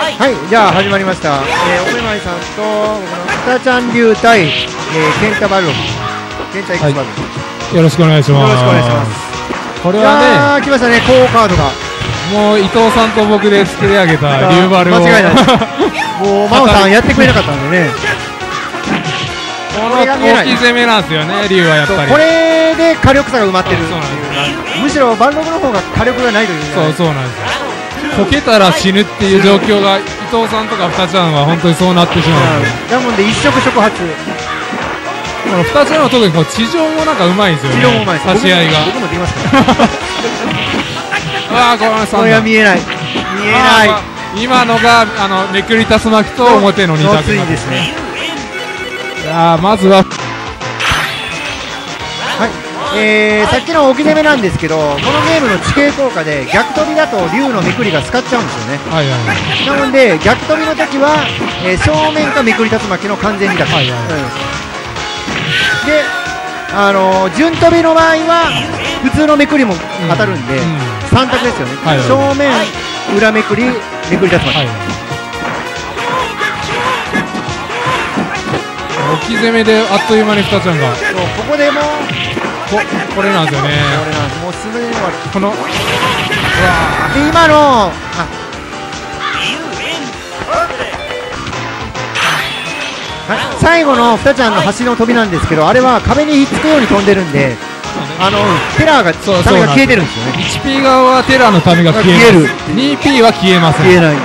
はい、じゃあ始まりました。おめまいさんと僕の北ちゃん流対、ケンタバルロン、ケンタ X バルロン、 よろしくお願いします。 よろしくお願いします。 これはね、 来ましたね、高カードが。 もう伊藤さんと僕で作り上げたリューバルを間違いないです。もう真央さんやってくれなかったんでね。 この大きい攻めなんですよね、リュウはやっぱり。 これで火力差が埋まってるっていう。むしろバルログの方が火力がないという。 そうなんですよ。こけたら死ぬっていう状況が伊藤さんとか二ちゃんは本当にそうなってしまうので。 なので一触触発。 この二ちゃんは特にこう地上もなんかうまいんですよね。 地上もうまいです。 差し合いが。 僕もできますから。 ああ、ごめんなさい。 これは見えない。見えない。 今のがめくり竜巻と表の二択ですね。 まずは。 さっきの置き攻めなんですけど、このゲームの地形効果で逆飛びだと竜のめくりが使っちゃうんですよね。なので逆飛びの時は、正面かめくり竜巻の完全にだと。で、順飛びの場合は普通のめくりも当たるんで、3択ですよね。正面、裏めくり、めくり竜巻。 置き攻めであっという間に二ちゃんが。 ここでもこれなんですよね。 もうすぐにはこの今の最後の二ちゃんの橋の飛びなんですけど、あれは壁にひっつくように飛んでるんで、テラーがためが消えてるんですよね。 1P 側はテラーのためが消える。 2P は消えません。 消えない。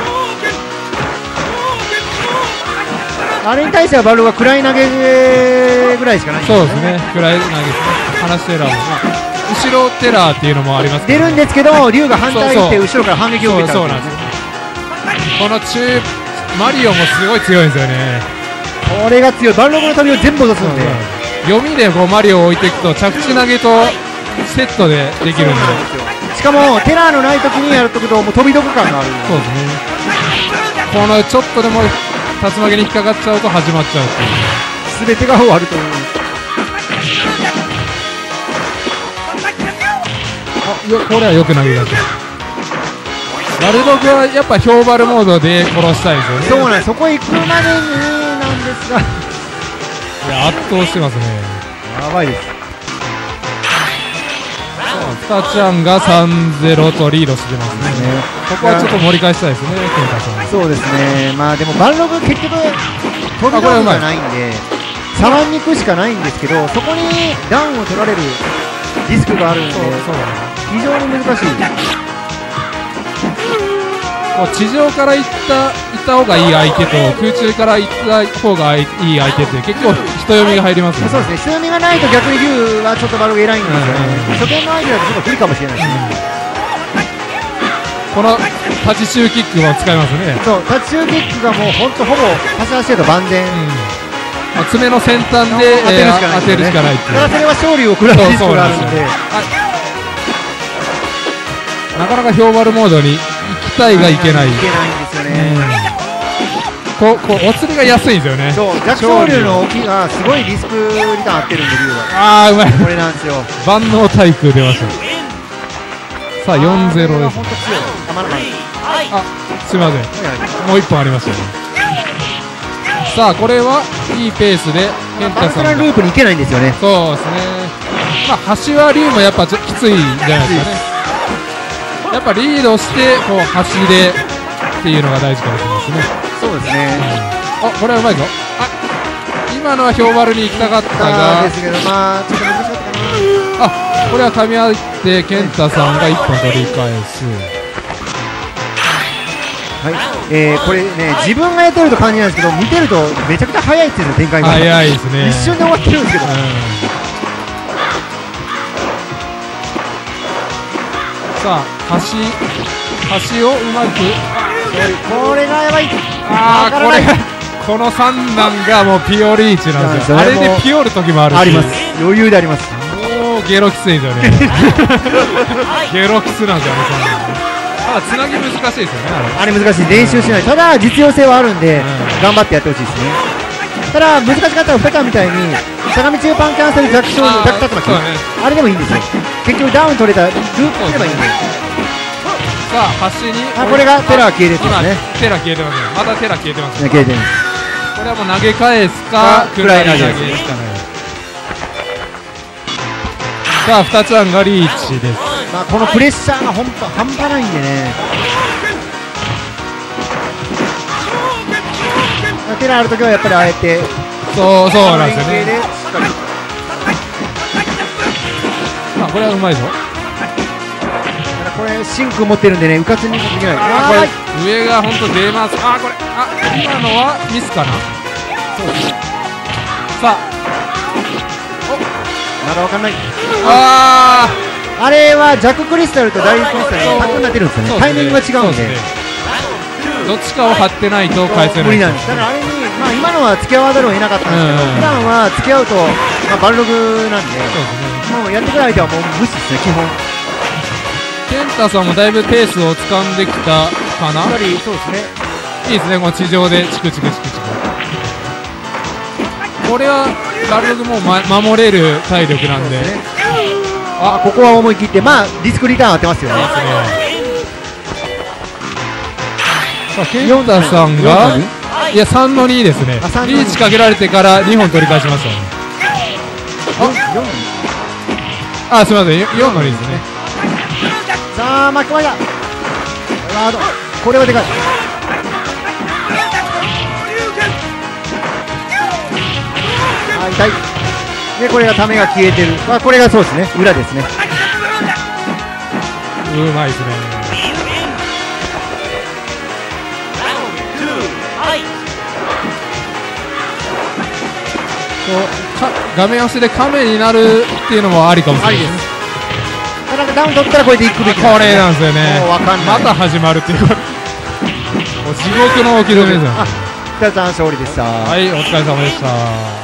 あれに対してはバルロが暗い投げぐらいしかないんですよね。 そうですね、暗い投げですね。話テラーも後ろテラーっていうのもあります出るんですけど、竜が反対して後ろから反撃を受けた。 そうなんです。このマリオもすごい強いんですよね。 これが強い。バルログの旅を全部落とすんで、 読みでこうマリオを置いていくと着地投げとセットでできるんで、 しかもテラーのない時にやるときともう飛び得感がある。 そうですね。このちょっとでも竜巻に引っかかっちゃうと始まっちゃうっていう、 全てが終わるという。 これはよく投げ出した。バルログはやっぱ氷バルモードで殺したいですよね。 そうなんです。そこ行くまでになんですが、いや圧倒してますね。 やばいです。 スタちゃんが 3-0 とリードしてますね。ここはちょっと盛り返したいですね、ケンタさん。 そうですね。まあでもバルログ結局飛び道具がないんで触りに行くしかないんですけど、そこにダウンを取られるリスクがあるんで非常に難しい。 地上から行った方がいい相手と空中から行った方がいい相手って結構人読みが入りますね。 そうですね。人読みがないと逆に竜はちょっとバルログ偉いんですよね。初見の相手だとちょっと不利かもしれないですね。 この立ちシューキックも使いますね。 そう、立ちシューキックがもうほぼ端々してと万全。 爪の先端で当てるしかないっていう。 ただそれは勝利を食らうリスクがあるので、 なかなか氷バルモードに行きたいがいけない。 いけないんですよね。 お釣りが安いんですよね。 そう、弱小竜の置きがすごいリスクリターン合ってるんで、竜は。うまい。 これなんですよ。 万能対空出ました。さあ4-0です。 本当強い。 すみません。もう1本ありましたね。さあこれはいいペースでケンタさんがループに行けないんですよね。 そうですね。橋は竜もやっぱきついんじゃないですかね。やっぱリードしてこう橋でっていうのが大事かもしれないですね。 そうですね。 これはうまいぞ。今のは氷バルに行きたかったがですけど、まあちょっと難しかったかな。 これは噛み合ってケンタさんが1本取り返す。 はい、これね、自分がやってると感じなんですけど、見てるとめちゃくちゃ早いですよ、展開が。 早いですね。 一瞬で終わってるんですけど。 さあ橋をうまく。 これがやばい。 この3段がもうピオリーチなんですよ。あれでピオる時もあるし。 あります。余裕であります。 もうゲロきついですよね。ゲロきつなんですよね。つなぎ難しいですよね。 あれ難しい。練習しない。ただ実用性はあるんで頑張ってやってほしいですね。ただ難しかったら2回みたいに相模中パンキャンセル弱小竜巻、あれでもいいんですよ。結局ダウン取れたループすればいいんで。 さあ端にこれがテラ消えてますね。 今テラ消えてますね。またテラ消えてますね。 消えてるんです。 これはもう投げ返すかくらい投げしかない。さあ2つアンがリーチです。 このプレッシャーが本当半端ないんでね。テラあるときはやっぱりあえてそうなんですよね。 連携でしっかりこれはうまいぞ。 これシンク持ってるんでね、うかつにいけない。 これ上が本当出ます。これ今のはミスかな。そうです。さあまだわかんない。 あれはジャッククリスタルとダイヤクリスタルがタッグになってるんですよね。タイミングが違うんで、 どっちかを張ってないと返せない。 無理なんです。だからあれに今のは付き合わざるを得なかったんですけど、普段は付き合うとバルログなんで、もうやってくる相手はもう無視ですね、基本。 ケンタさんもだいぶペースを掴んできたかな。 やっぱりそうですね。 いいですね、この地上でチクチクチクチク。これはバルログも守れる体力なんで、 ここは思い切ってリスクリターン当てますよね。 ケンタさんがいや3の2ですね。リーチかけられてから2本取り返しましたね。すみません、4の2ですね。 さあ巻き込まれた。これはでかい。痛い。でこれがためが消えてる。これがそうですね、裏ですね。 うまいですね。画面押しで亀になるっていうのもありかもしれないです。 ダウン取ったらこれでいくべき。 これなんですよね。 もう分かんない。 また始まるっていう。もう地獄の起き止めですよ。 北さん勝利でした。 はい、お疲れ様でした。